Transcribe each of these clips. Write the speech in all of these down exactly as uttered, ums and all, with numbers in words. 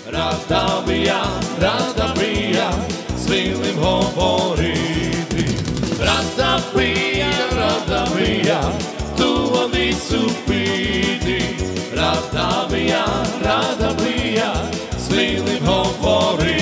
рада би я, рада би я з милим говорити. Рада би я, рада би я ту водицю пити. Рада би я, рада би я з милим говорити.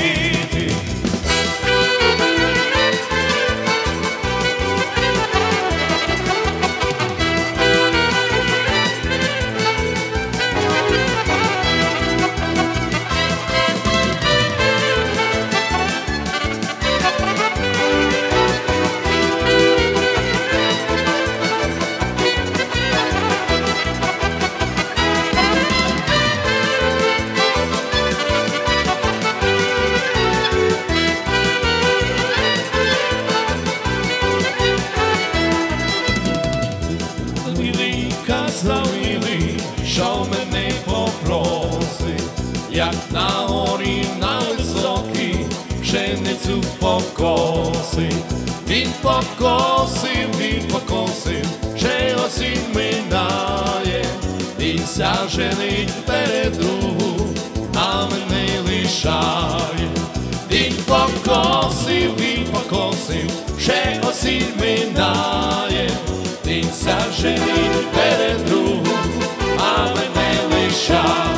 Завили, що мене попросив, як на горі на високій пшеницю покосив. Він покосив, він покосив, ще осінь минає, він ся женить перед другу, а мене лишає. Він покосив, він покосив, ще осінь минає, він ся женить перед другу, а мене лишає.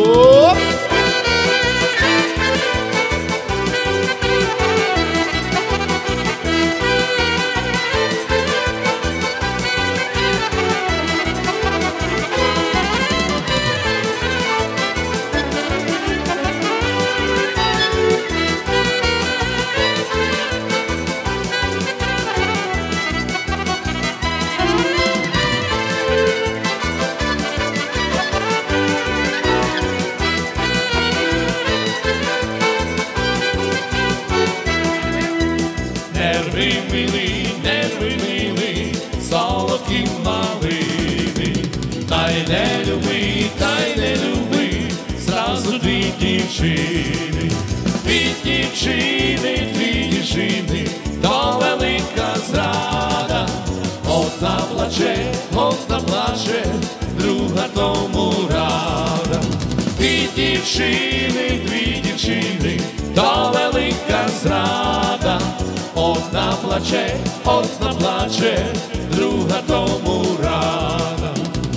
Нерви милі, нерви милі, солодкі малини. Та й не люби, та й не люби зразу дві дівчини. Дві дівчини, дві дівчини, то велика зрада. Одна плаче, одна плаче, друга тому рада. Дві дівчини, дві дівчини, то велика зрада. Одна плаче, одна плаче, друга тому рада.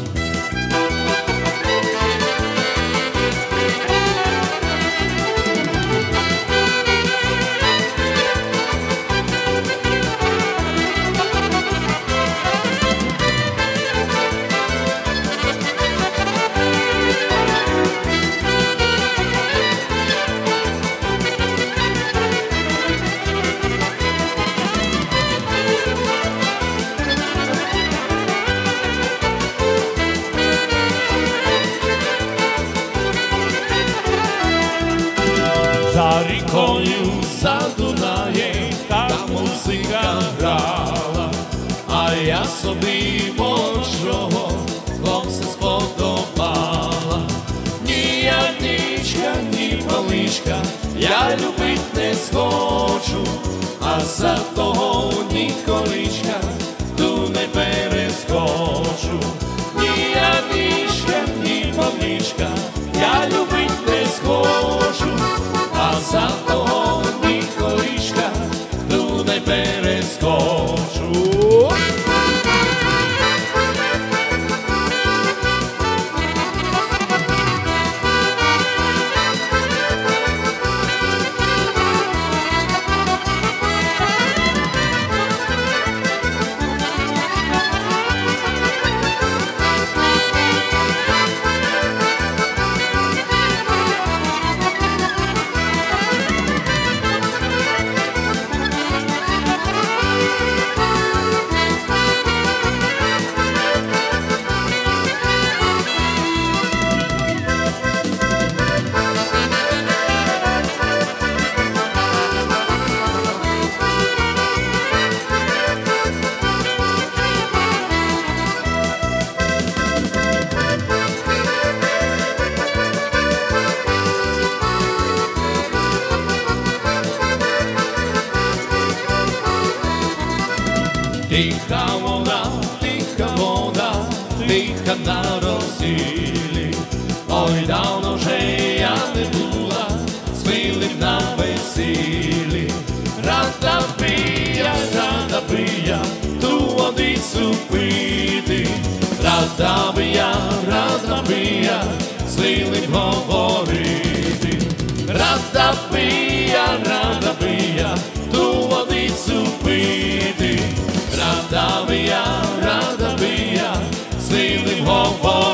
За рікою, за Дунаєм, там музика грала, а я собі молодшого хлопця сподобала. Ні Яничка, ні Паличка, я любить не схочу, а за того Ніколичка ту не перескочу. Ні Яничка, ні Паличка, я любить не схочу, а за того Ніколичка ту не перескочу. Тиха вода, тиха вода, тиха на розділі. Ой, давно вже я не була водицю пити. Рада би я, рада би я, з милим говорити. Рада би я, рада би я, ту водицю пити. Рада би я, рада би я, з милим говорити.